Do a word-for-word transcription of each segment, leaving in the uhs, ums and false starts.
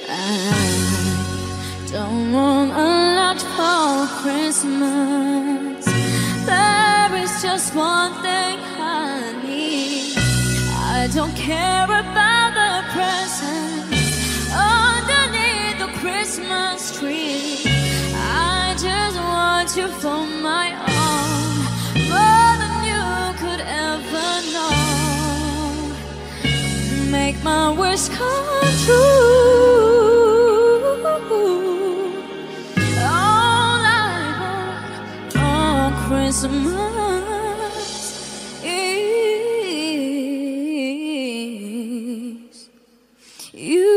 I don't want a lot for Christmas. There is just one thing I need. I don't care about the presents underneath the Christmas tree. I just want you for my own, more than you could ever know. Make my wish come true. All I want on Christmas is you.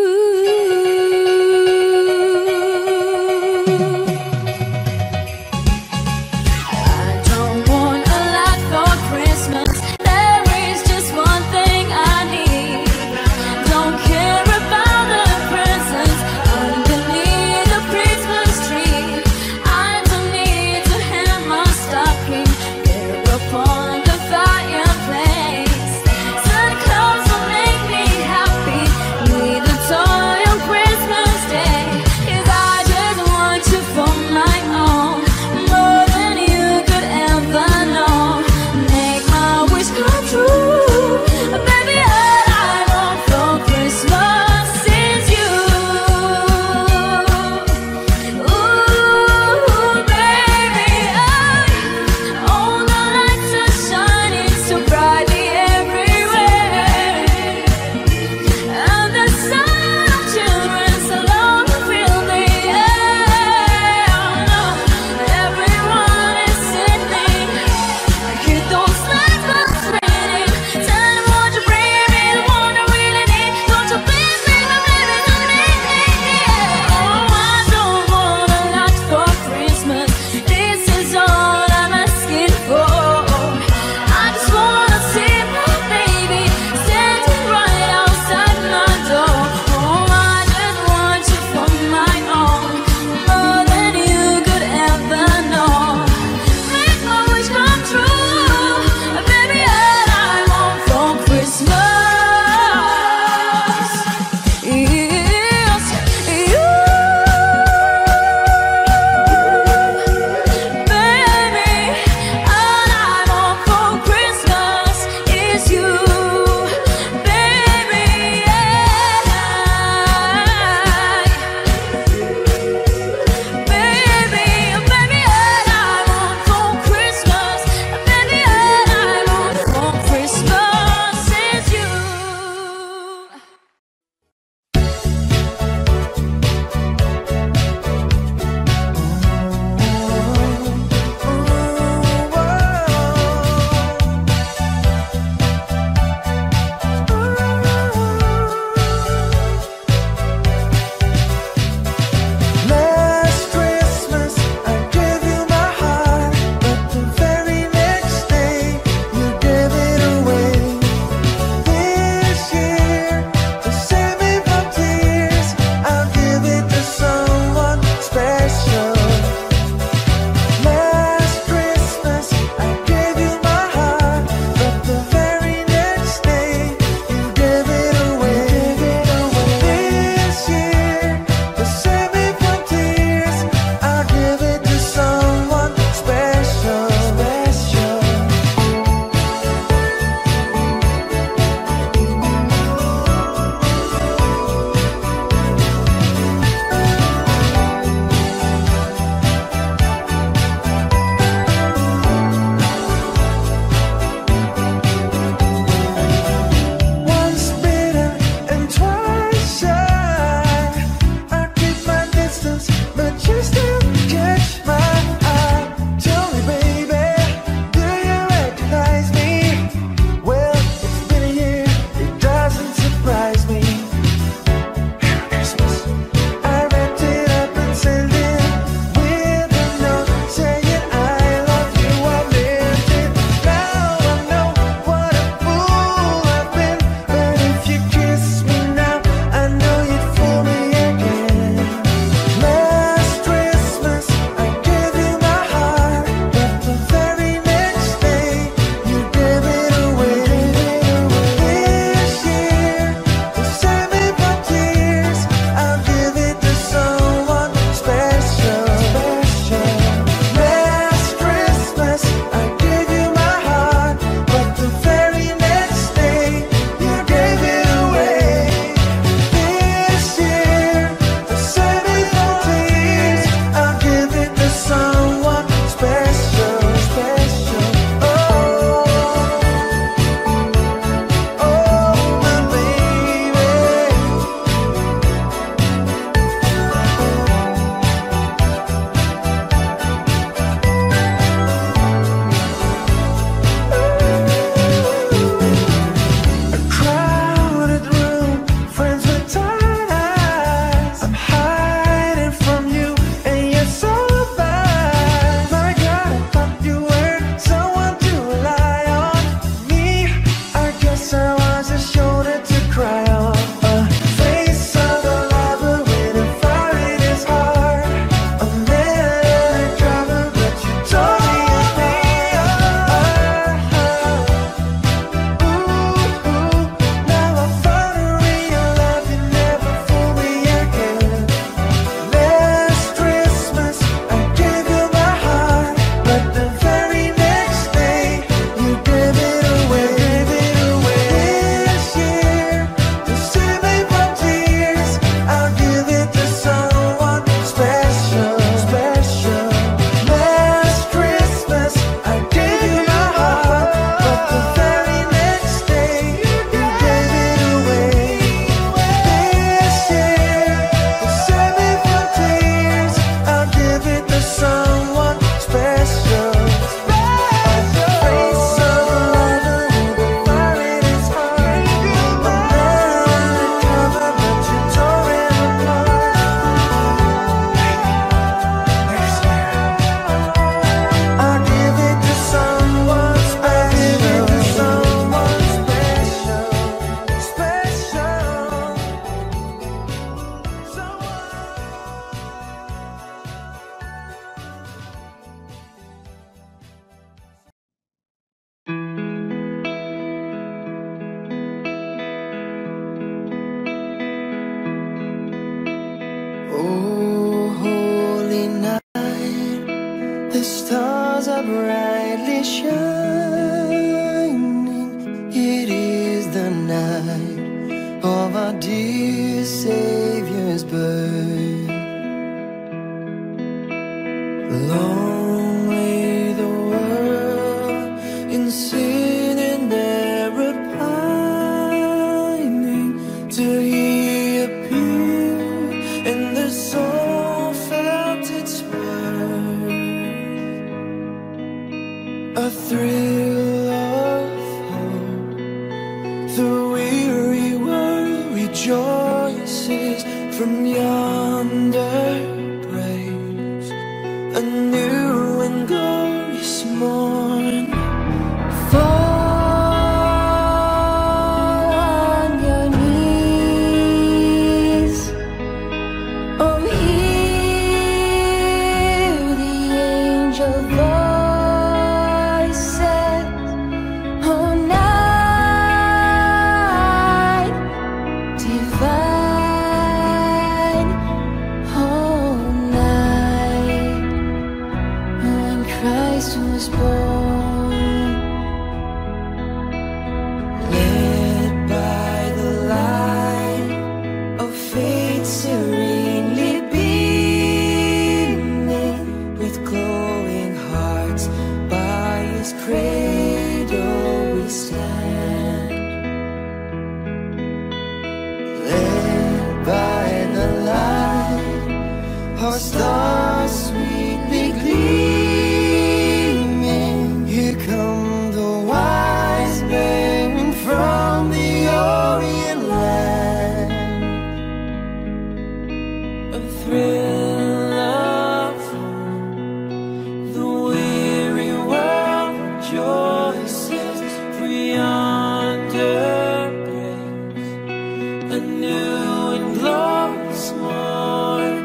yonder grace, a new and glorious morn.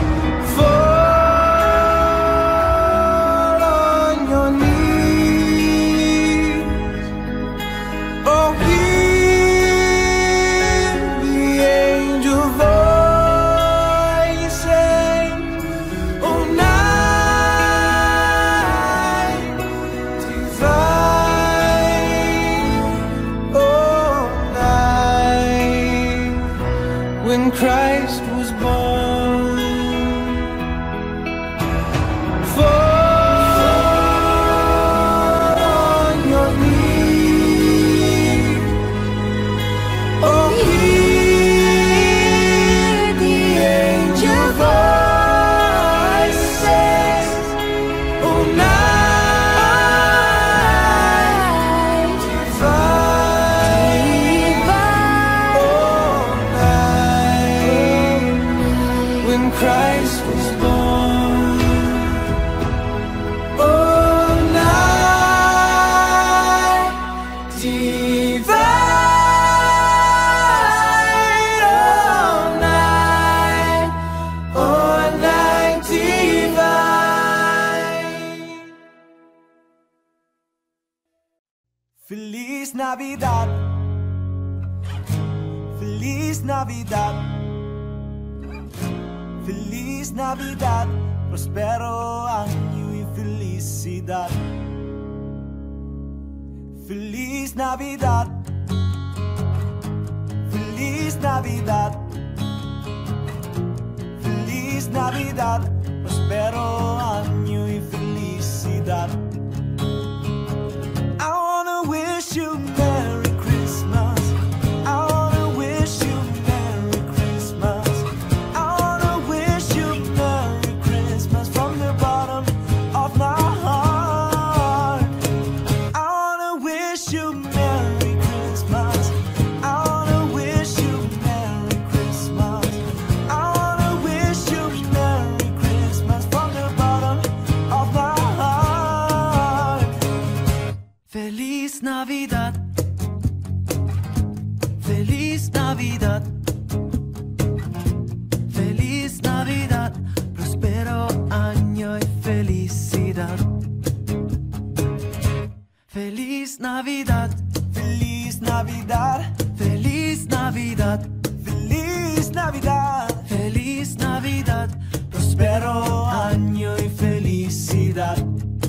Fall on your knees, oh, hear the angel voice say, oh, night divine, oh, night when Christ was born. Fall on your knees, oh, hear the angel voice says, oh, night divine, oh, night when Christ was born. Oh, night divine, oh, night, oh, night divine. Feliz Navidad, Feliz Navidad, Feliz Navidad, prospero año y felicidad. Feliz Navidad, Feliz Navidad, Feliz Navidad, prospero año y felicidad. I wanna wish you Merry Christmas. I wanna wish you Merry Christmas. I wanna wish you Merry Christmas from the bottom of my heart. I wanna wish you Merry Christmas. I wanna wish you Merry Christmas. I wanna wish you Merry Christmas from the bottom of my heart. Feliz Navidad, Feliz Navidad, Feliz Navidad, prospero año y felicidad. Feliz Navidad, Feliz Navidad, Feliz Navidad, Feliz Navidad, Feliz Navidad, prospero año y felicidad.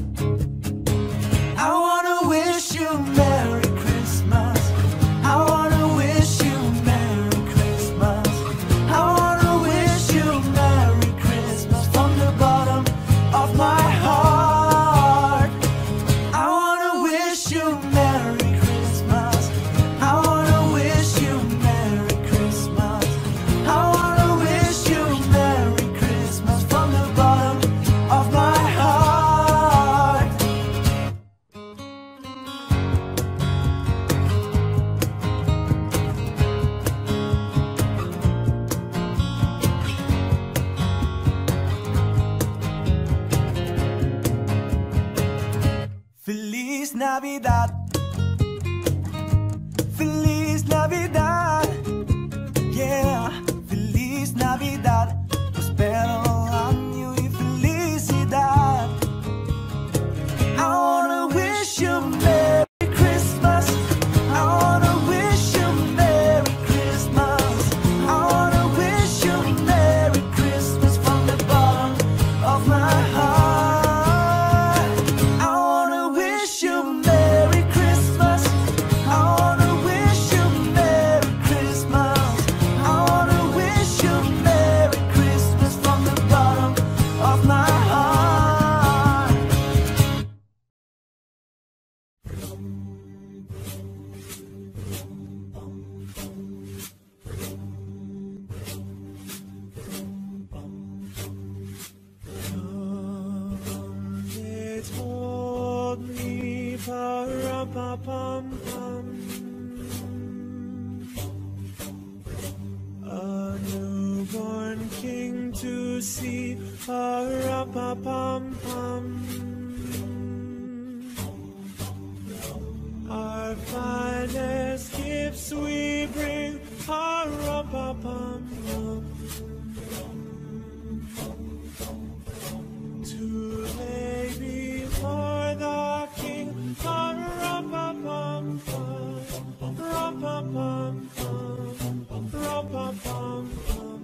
I wanna wish you Merry Christmas. I wanna wish you Merry Christmas. I wanna wish you Merry Christmas from the bottom of my heart. I wanna wish you Merry Christmas. I wanna wish you Merry Christmas. I wanna wish you Merry Christmas from the bottom of my heart. Feliz Navidad, Feliz Navidad, yeah, Feliz Navidad, prospero año y felicidad. I wanna wish you Merry Christmas. I wanna wish you Merry Christmas. I wanna wish you Merry Christmas from the bottom of my heart. I wanna wish you Merry Christmas. I wanna wish you Merry Christmas. I wanna wish you Merry Christmas from the bottom of my heart. They told me, pa-ra-pa-pum-pum, a newborn king to see, pa-ra-pa-pum-pum. Our finest gifts we bring, pa-rum-pa-pum-pum, to lay before the King, pa-rum-pa-pum-pum, rum-pa-pum-pum, rum-pa-pum-pum.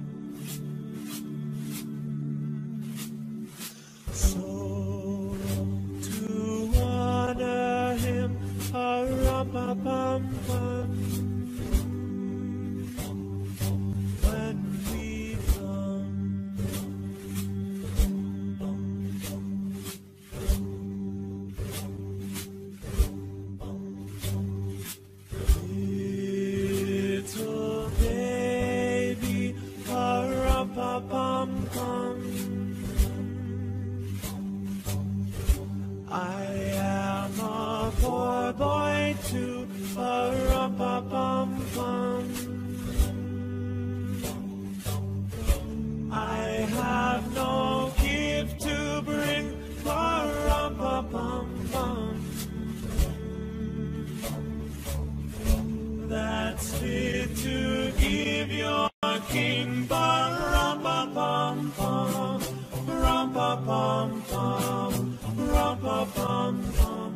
So to honor him, pa-rum-pa-pum-pum, when we come, little baby, pa-rum-pa-pum-pum, I am a poor boy too, pa-rum-pa-pum-pum. I have no gift to bring, pa-rum-pa-pum-pum, that's fit to give your King, pa-rum-pa-pum-pum, rum-pa-pum-pum, rum-pa-pum-pum.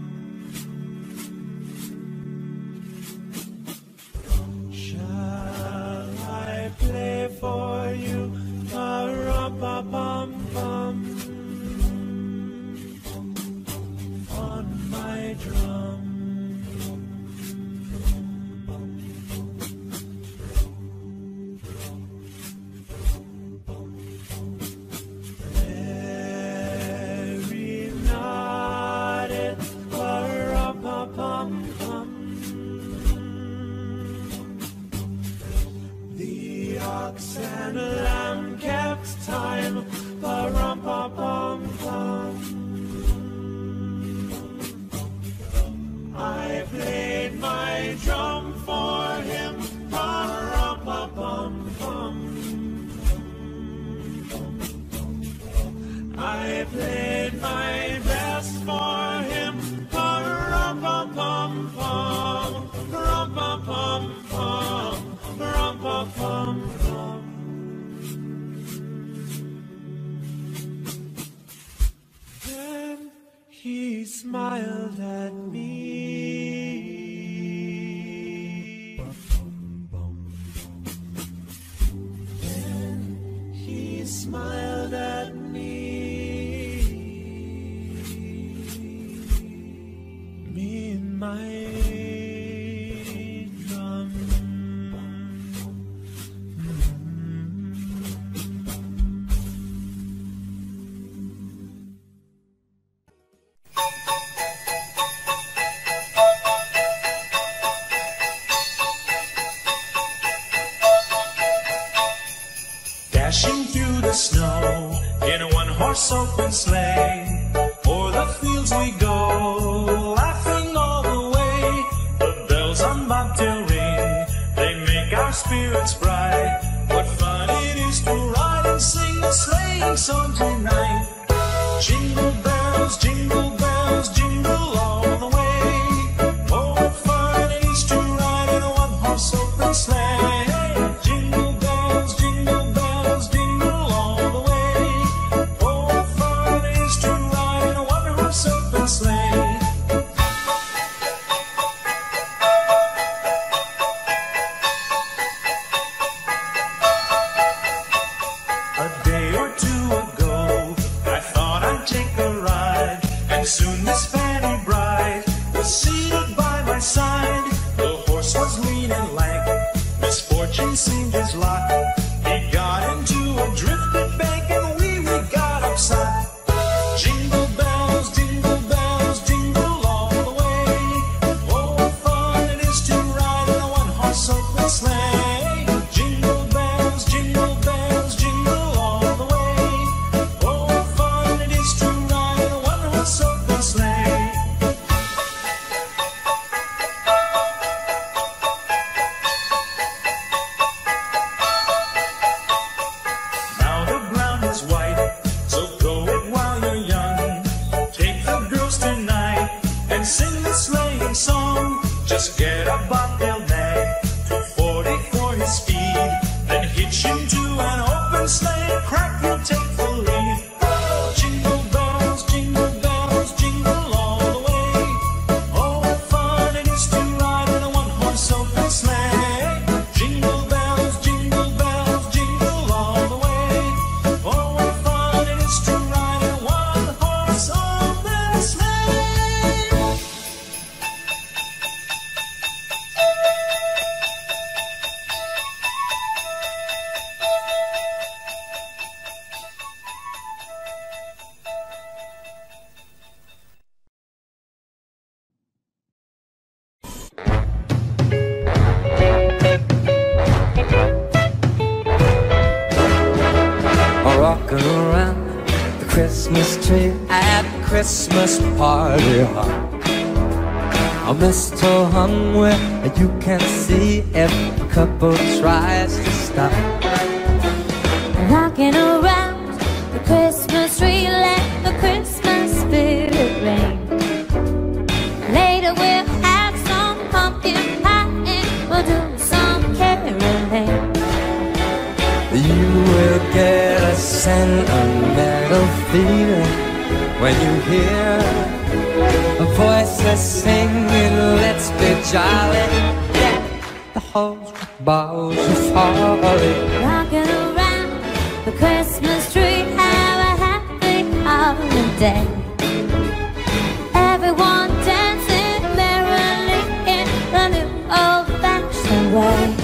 Shall I play for you, pa-rum-pa-pum-pum, on my drum? The ox and lamb kept time, pa-rum-pa-pum-pum. I played my drum for him, pa-rum-pa-pum-pum. I played my best for him, pa-rum-pa-pum-pum, rum-pa-pum-pum, rum-pa-pum-pum. Then he smiled at me. Then he smiled at me. Me and my drum. Dashing through the snow in a one-horse open sleigh, o'er the fields we go, laughing all the way. The bells on bobtail ring, they make our spirits bright. What fun it is to ride and sing a sleighing song tonight. Jingle bells, jingle bells, jingle all the way. Oh, what fun it is to ride in a one-horse open sleigh. Jingle bells, jingle bells, jingle all the way. Oh, what fun it is to ride in a one-horse open sleigh. Just get a bobtail nag, two forty for his speed, then hitch him to an open sleigh, crack he'll take the lead. Oh, jingle bells, jingle bells, jingle all the way. Oh, what fun it is to ride in a one-horse open sleigh. Jingle bells, jingle bells, jingle all the way. Oh, what fun it is to ride in a one-horse open sleigh. Rocking around the Christmas tree at the Christmas party hop. A mistletoe hung where you can see if a couple tries to stop. Rocking around the Christmas tree, let the Christmas spirit reign. Later we'll have some pumpkin pie and we'll do some caroling. You will get a sentimental feeling when you hear a voiceless singing, let's be jolly. Yeah, the whole balls are falling. Rocking around the Christmas tree, have a happy holiday. Everyone dancing merrily in the new old-fashioned way.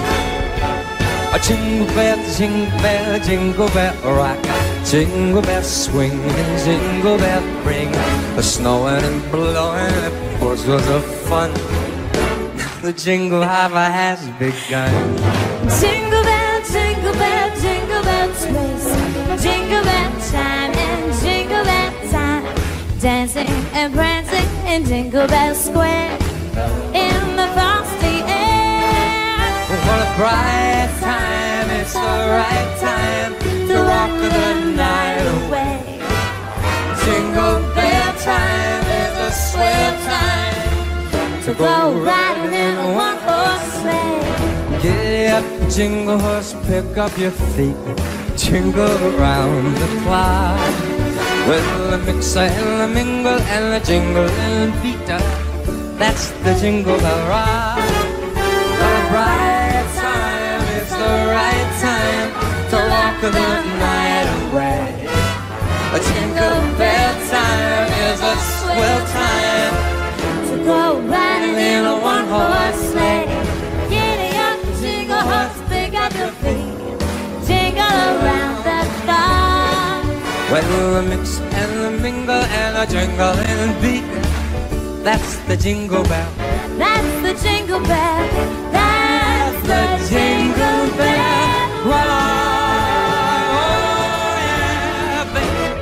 A jingle bell, jingle bell, jingle bell rock. Jingle bell swing and jingle bell ring. The snowing and blowing, of course, was a fun. Now the jingle hopper has begun. Jingle bell, jingle bell, jingle bell twist. Jingle bell time and jingle bell time. Dancing and prancing in Jingle Bell Square in the frosty air. What a bright time, it's the right time to rock the night away. Jingle bell time is a swell time to go riding in a one-horse sleigh. Get up, jingle horse, pick up your feet, jingle around the clock. With the mixer and the mingle and the jingle and the beat, that's the Jingle Bell Rock. What a bright time, it's the right time to walk the night away. A jingle bell time is a swell time To go riding in a one-horse sleigh. Giddy up, jingle horse, pick up your feet. Jingle around the clock. Well, the mix and the mingle and the jingle and the beat, that's the Jingle Bell. That's the Jingle Bell. That's The Jingle Bell Rock. Oh, yeah, baby.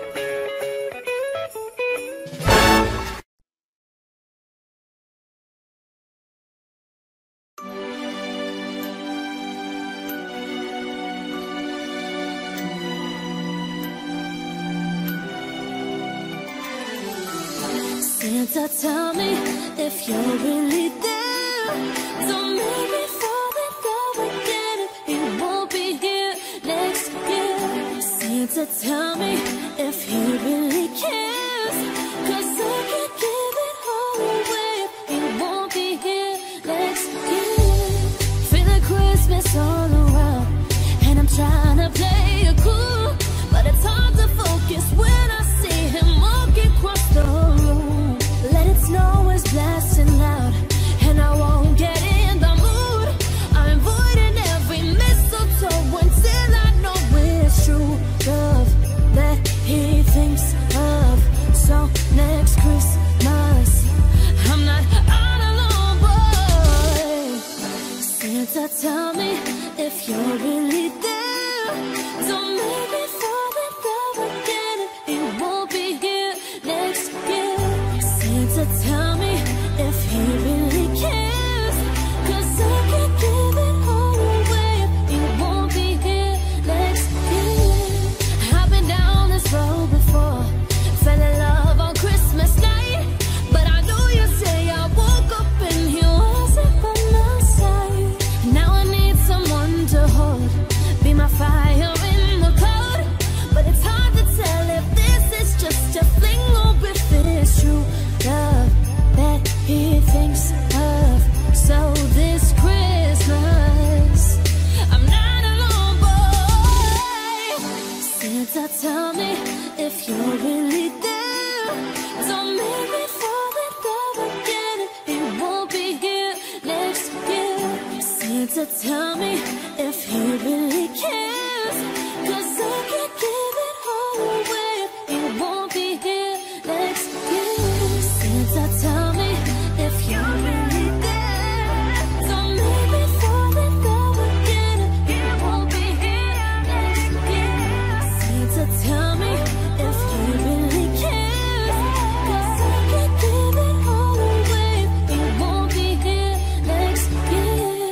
Santa, tell me if you're really there. Don't make me fall in love again if he won't be here next year. Santa, tell me if he really cares, 'cause I can't give it all away if he won't be here next year. Feeling Christmas all around, and I'm trying to play it cool, but it's hard to focus when I see him walking across the room. Let it snow is blasting loud, and I won't get in the mood. I'm avoiding every mistletoe until I know it's true love that he thinks of. So next Christmas, I'm not all alone, boy. Santa, tell me if you're really there. Don't make me fall in love again if he Santa, tell me if he really cares, 'cause I can't give it all away if he won't be here next year. Santa, tell me if you're really there. Don't make me fall in love again if he won't be here next year. Santa, tell me if he really cares, 'cause I can't give it all away if he won't be here next year.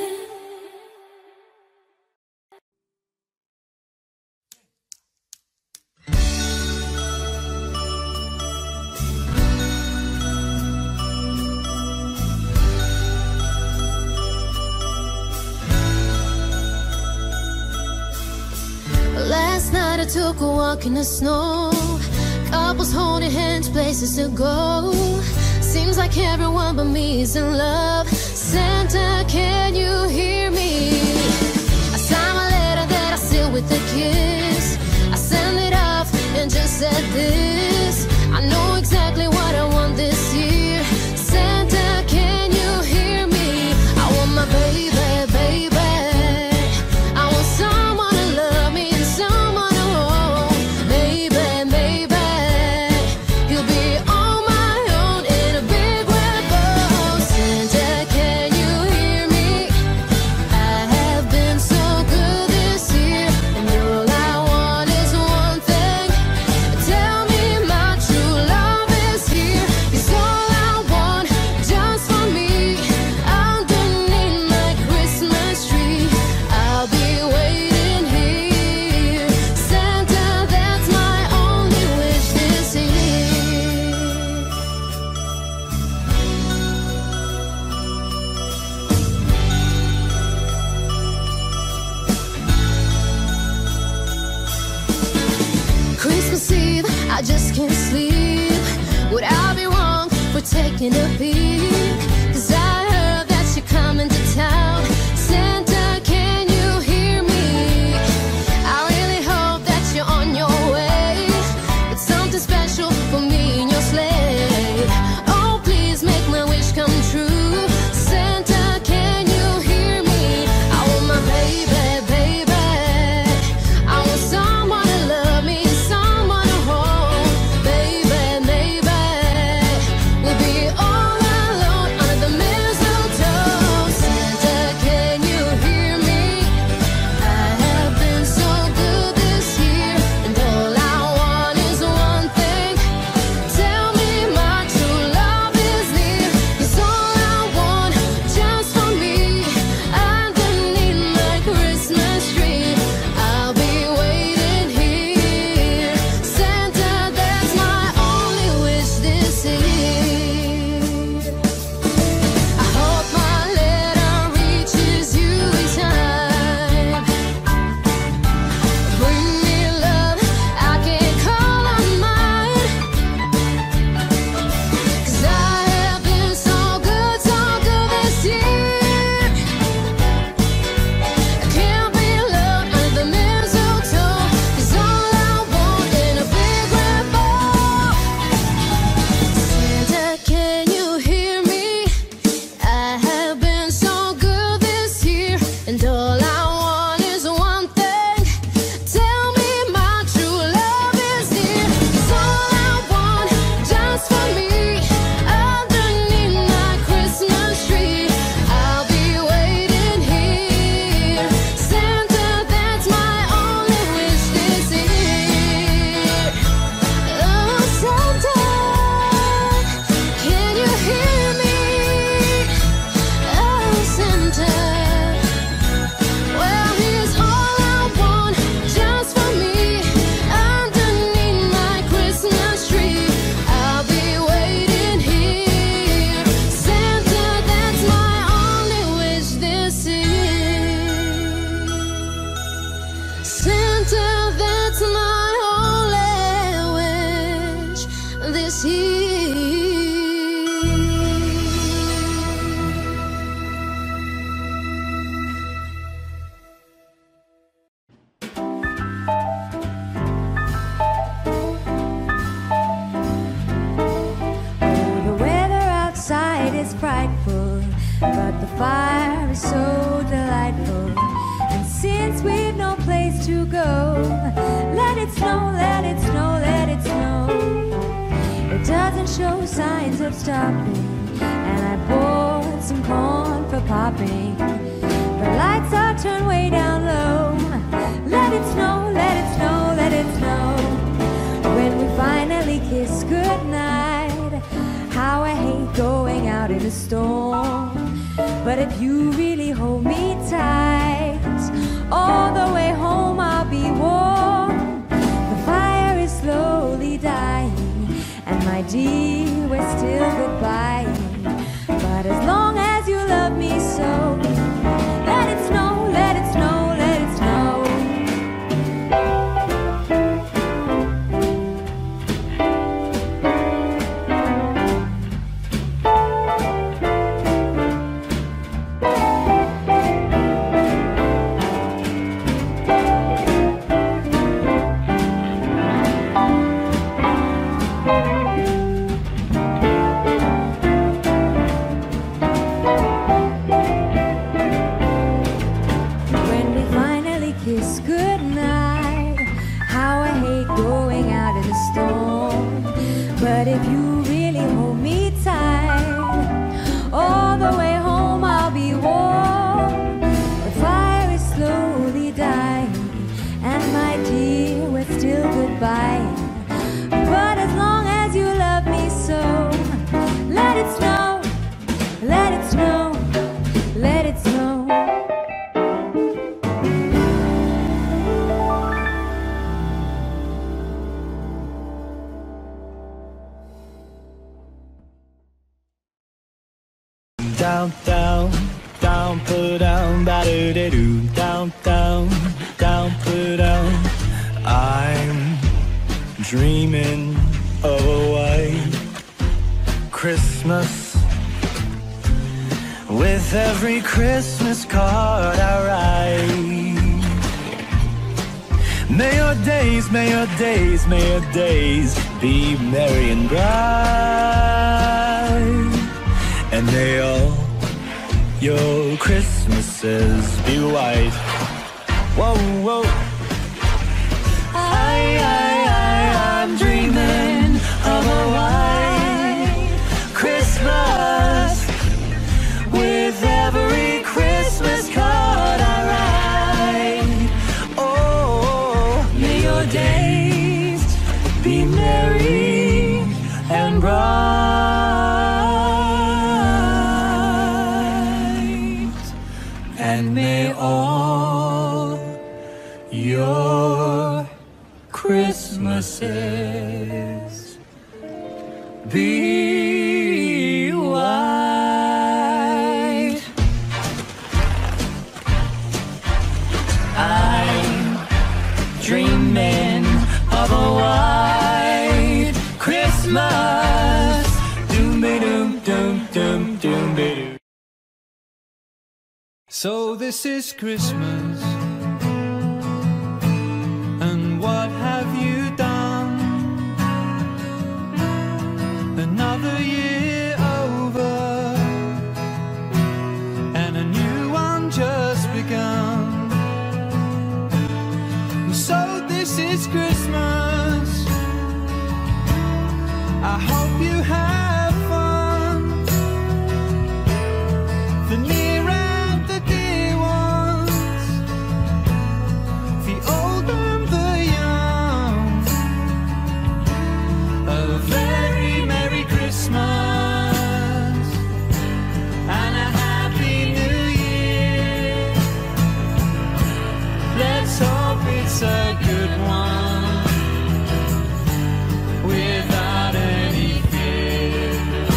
Last night I took a walk in the snow. Couples holding hands, places to go. Seems like everyone but me is in love. Santa, can you hear me? I signed my letter that I sealed with a kiss. I sent it off and just said this: I know exactly what I want this year. Santa, can you hear me? I want my baby, baby. I want someone to love me and someone to hold. Baby, baby, he'll be on my own in a big red boat. Santa, can you hear me? I have been so good this year, and all I want is one thing. Tell me my true love is here. 'Cause all I want just for me, underneath my Christmas tree, I'll be waiting here. Santa, that's my only wish this year. Christmas Eve, I just can't sleep. Would I be wrong for taking a peek? 'Cause I heard that you're coming to town. Santa, can you hear me? I really hope that you're on your way with something special for me in your sleigh. Oh, please make my wish come true. Santa, can you hear me? I want my baby, baby. I want someone to love me and someone to hold. Baby, baby, we'll be all alone under the mistletoe. Santa, can you hear me? I have been so good this year, and all I want is one thing. Tell me my true love is near. 'Cause all I want just for me, underneath my Christmas tree, I'll be waiting here. Santa, that's my only wish this year. I hope my letter reaches you in time. Bring me love I can call on mine. 'Cause I have been so good, so good this year. I can't be loved under the mistletoe. 'Cause all I want in a big red boat. Santa, can you hear me? I have been so good this year, and all I want is one thing. Tell me my true love is near. 'Cause all I want just for me, underneath my Christmas tree, I'll be waiting here. Santa, that's my only wish this year. Oh, Santa, can you hear me? Oh, Santa, well, here's all I want just for me, underneath my Christmas tree, I'll be waiting here. Santa, that's my only wish this year. Santa, that's my only wish this year. The weather outside is frightful, but the fire is so delightful. snow, let it snow, let it snow. It doesn't show signs of stopping, and I bought some corn for popping. The lights are turned way down low. Let it snow, let it snow, let it snow. When we finally kiss goodnight, how I hate going out in a storm. But if you really hold me tight, all the way home I'll be warm. The fire is slowly dying, and my dear, we're still goodbye. But as long as you love me so, let it snow, let it snow, let it snow. But if you really hold me tight, all the way home I'll be warm. The fire is slowly dying, and my dear, we're still goodbye. But as long as you love me so, let it snow, let it snow, let it snow. Down, down, down, put down, ba-do-de-doo. Down, down, down, put down. I'm dreaming of a white Christmas, with every Christmas card I write. May your days, may your days, may your days be merry and bright, and may all your Christmases be white. Whoa, whoa. I, I, I, I'm dreaming of a white Christmas, with every Christmas card I write. Oh, may your days be merry and bright, and may all your Christmases be white. I'm dreaming of a white Christmas. Doom-be-doom-doom-doom-doom-be-doo. So this is Christmas, and what have you done? Another year over, and a new one just begun. So this is Christmas, I hope you have fun. The near and the dear ones, the old and the young. A very Merry Christmas and a Happy New Year. Let's hope it's a good one, without any fear.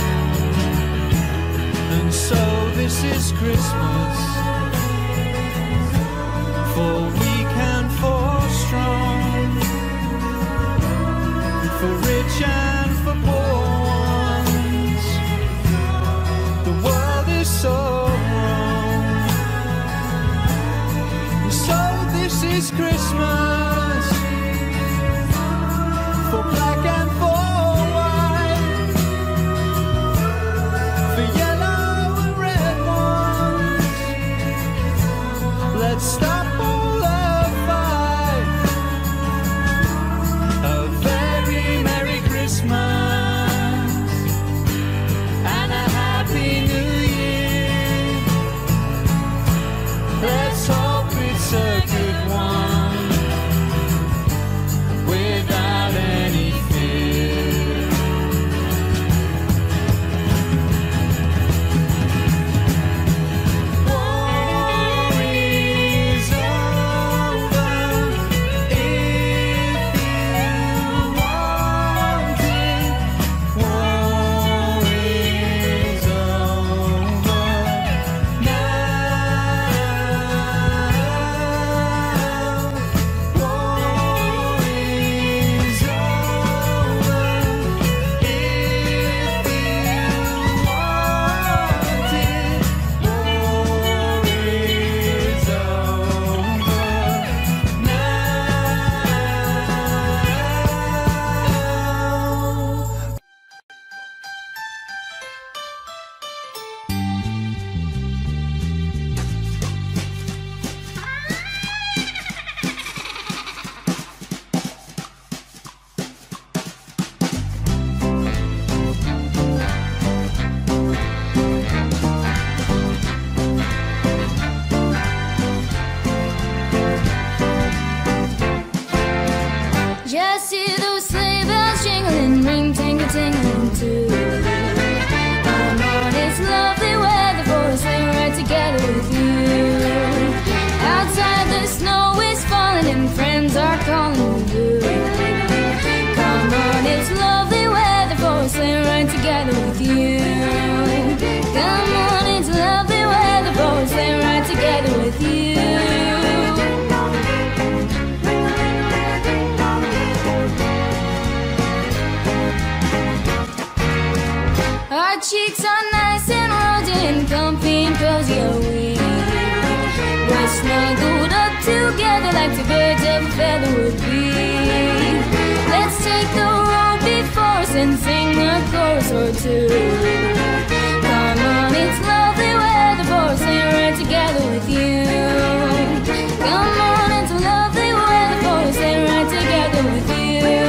And so this is Christmas, for weak and for strong, for rich and for poor ones. The world is so wrong. So this is Christmas, for black and for white, for yellow and red ones. with you. Our cheeks are nice and rosy and comfy and cozy are we. We're snuggled up together like two birds of a feather would be. Let's take the road before us and sing a chorus or two. Come on, it's lovely weather for us and right together with you. Come on, it's lovely weather for us and right together with you.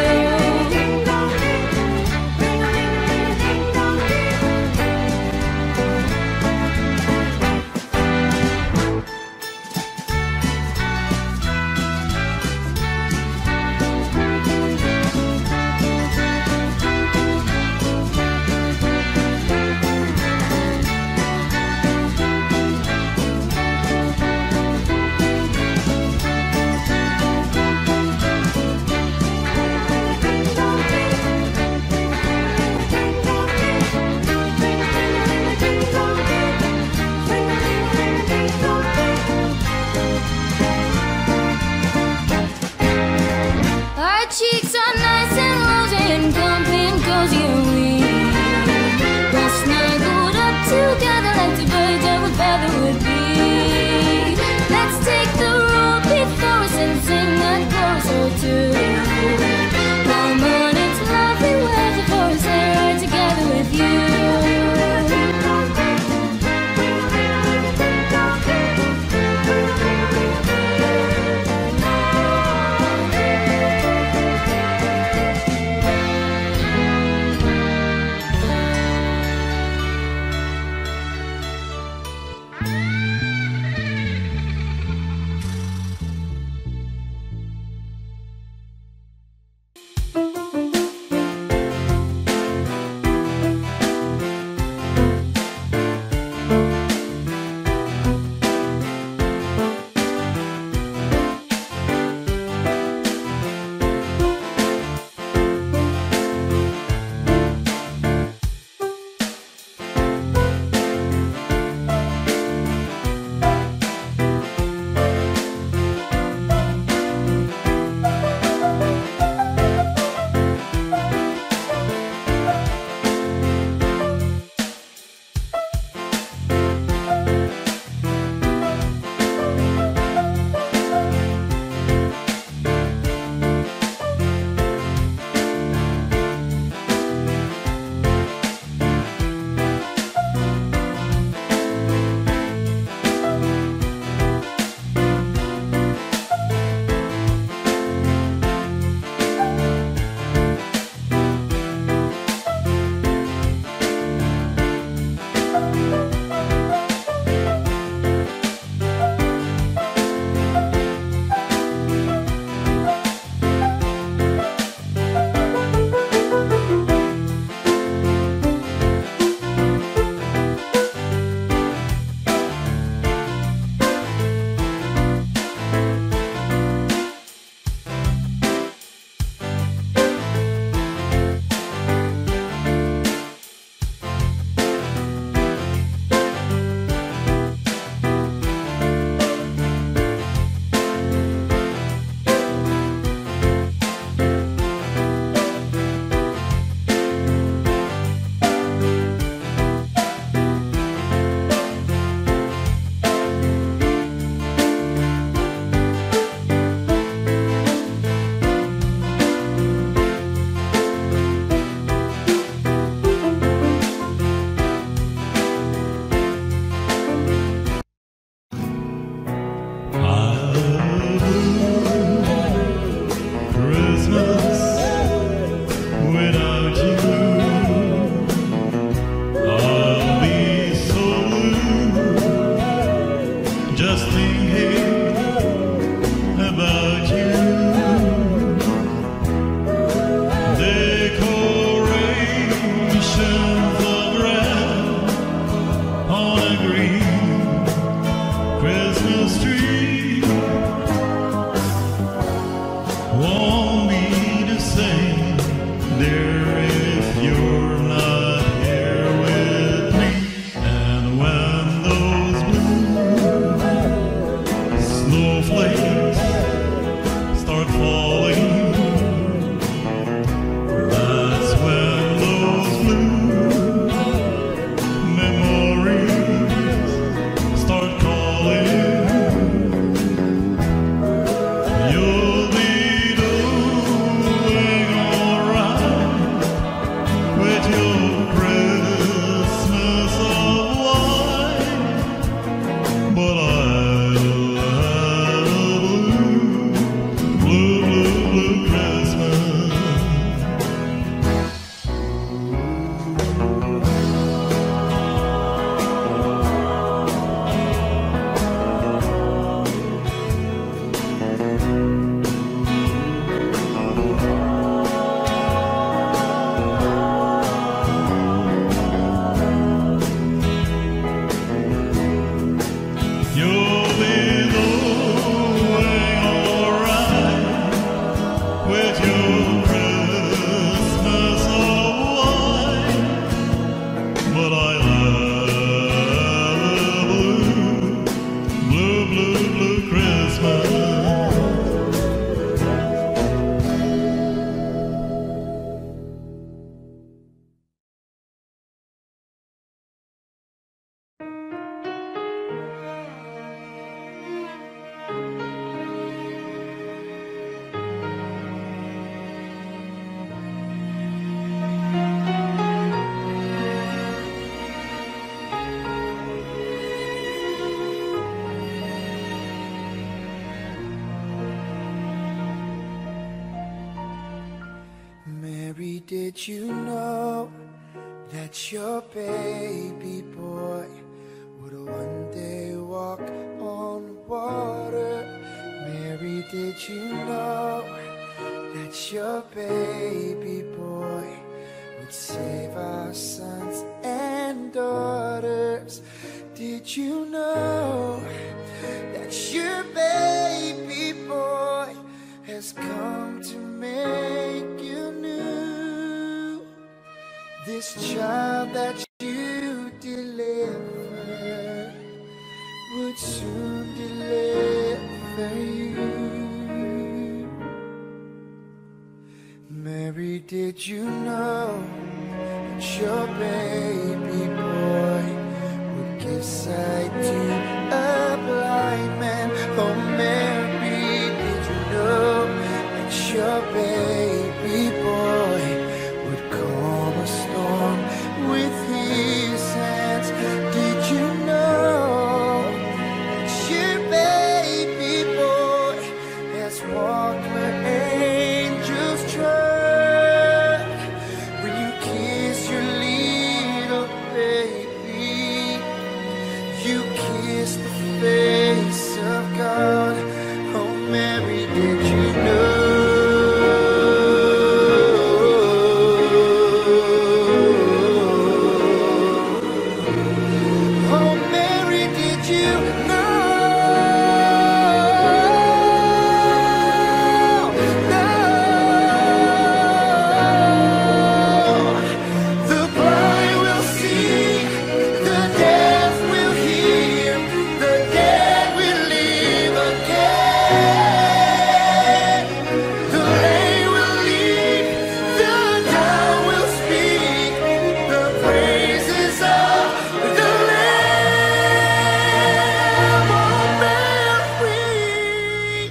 Cheeks are nice and rosy and comfy and cozy and we. We're snuggled up together like two birds of a feather would be. Let's take the road before us and sing a chorus or two. Come on, it's lovely weather for us and right together with you. did you know that your baby boy would one day walk on water? Mary, did you know that your baby boy would save our sons and daughters? Did you know that your baby boy has come to make you new? This child that you deliver would soon deliver you. Mary, did you know that your baby boy would give sight to a blind man? Oh, Mary, did you know that your baby boy would calm a storm with his hands? Did you know that your baby boy has walked where angels trod? When you kiss your little baby, you kiss the face of God. Oh, Mary, did you know? Oh, Mary, did you know? No. The blind will see, the deaf will hear, the dead will live again. The lame will leap, the dumb will speak, the praises of the Lamb. Oh, Mary.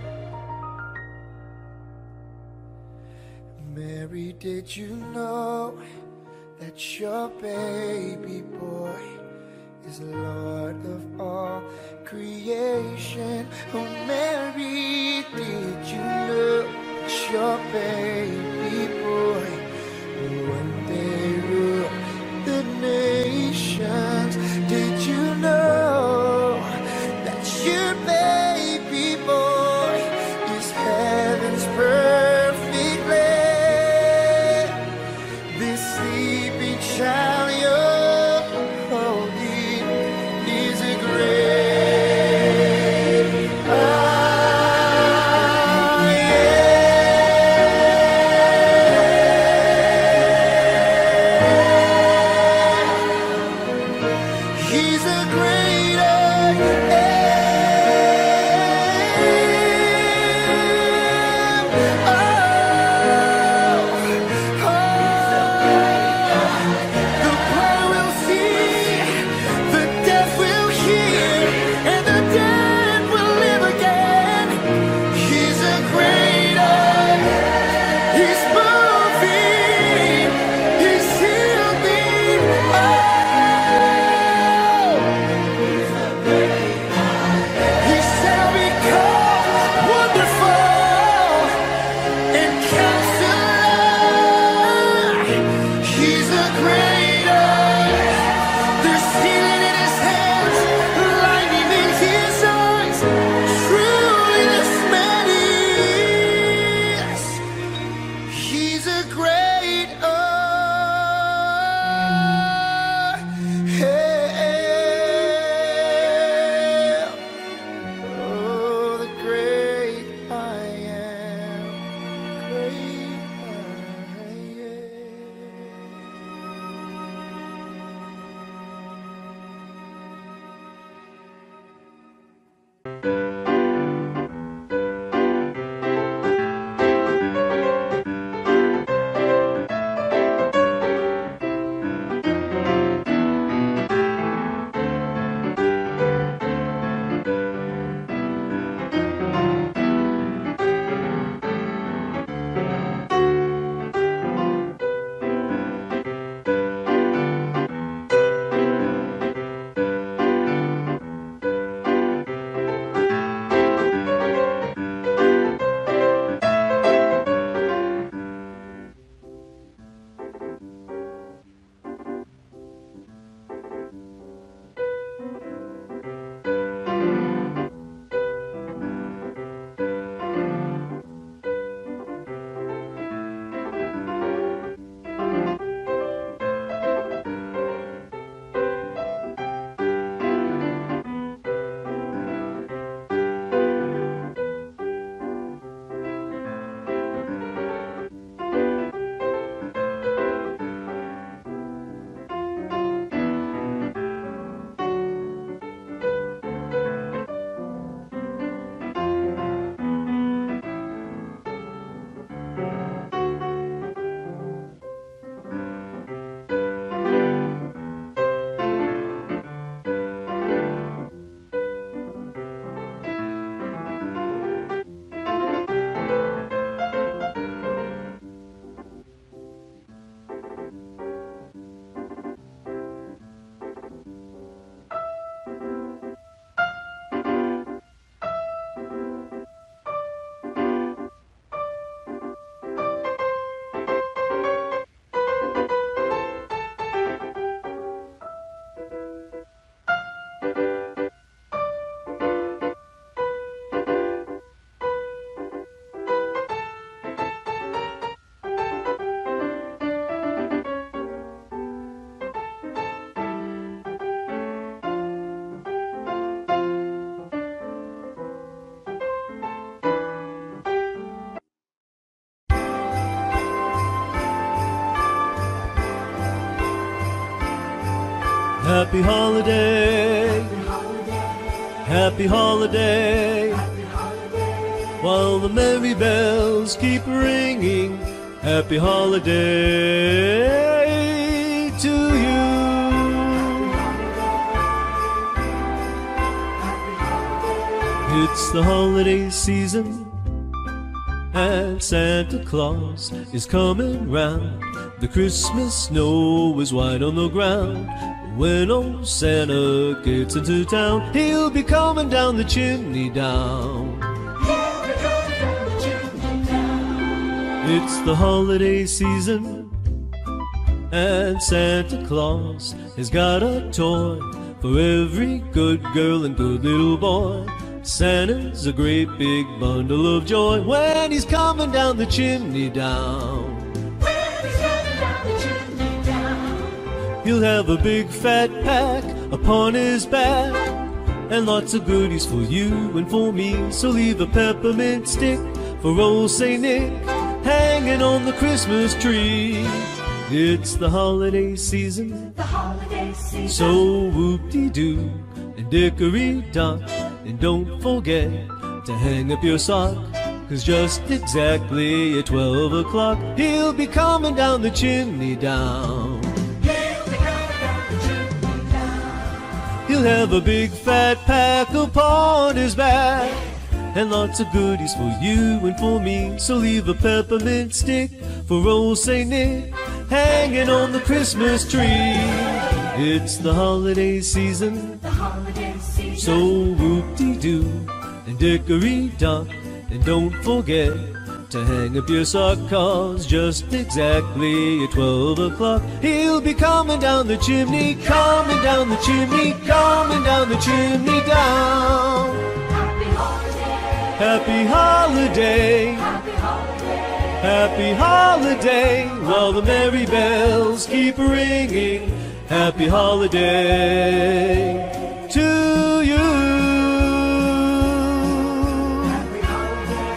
Mary, did you know that your baby boy is Lord of all creation? Oh, Mary, did you know that your baby boy will one day rule the nations? Did you know that your baby boy is heaven's perfect lamb? This sleeping child you're holding is a great I am. He's a great I am. Oh, oh. The poor will see, the deaf will hear, and the dead will live again. He's a great I am. He's moving, he's healing. Oh, Happy holiday, happy holiday, while the merry bells keep ringing. Happy holiday to you. It's the holiday season, and Santa Claus is coming round. The Christmas snow is white on the ground. When old Santa gets into town, he'll be coming down the chimney down. It's the holiday season, and Santa Claus has got a toy for every good girl and good little boy. Santa's a great big bundle of joy when he's coming down the chimney down. He'll have a big fat pack upon his back, and lots of goodies for you and for me. So leave a peppermint stick for old Saint Nick hanging on the Christmas tree. It's the holiday season, The holiday season. so whoop-de-doo and dickory-dock. And don't forget to hang up your sock, 'cause just exactly at twelve o'clock he'll be coming down the chimney down. He'll have a big fat pack upon his back, and lots of goodies for you and for me. So leave a peppermint stick for old Saint Nick hanging on the Christmas tree. It's the holiday season, The holiday season. so whoop-de-doo and dickory-dock. And don't forget to hang up your sock, 'cause just exactly at twelve o'clock he'll be coming down the chimney, coming down the chimney, coming down the chimney down. Happy holiday. Happy holiday, Happy holiday. happy holiday, while the merry bells keep ringing. Happy holiday to you. Happy holiday.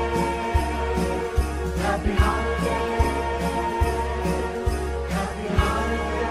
Happy holiday. Happy holiday.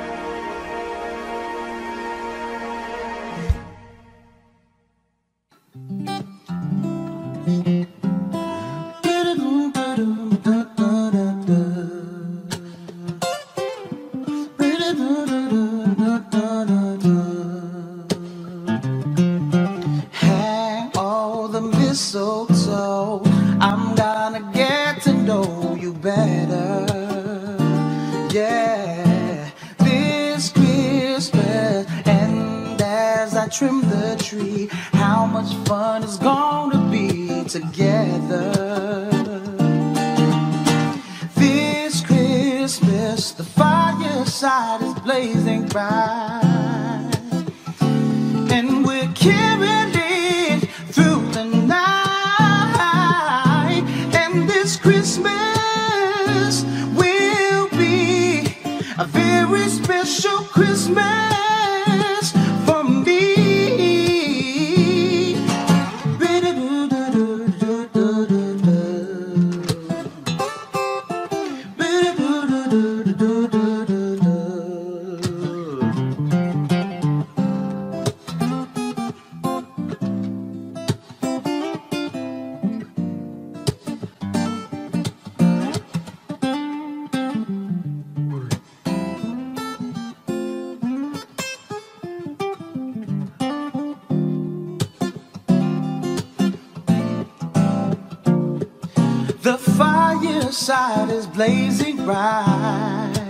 Hang all the mistletoe, I'm gonna get to know you better. Yeah, this Christmas, and as I trim the tree, how much fun it's gonna be together. This Christmas, the fireside is blazing bright, and we're carrying it through the night. And this Christmas will be a very special Christmas for me. The fireside is blazing bright,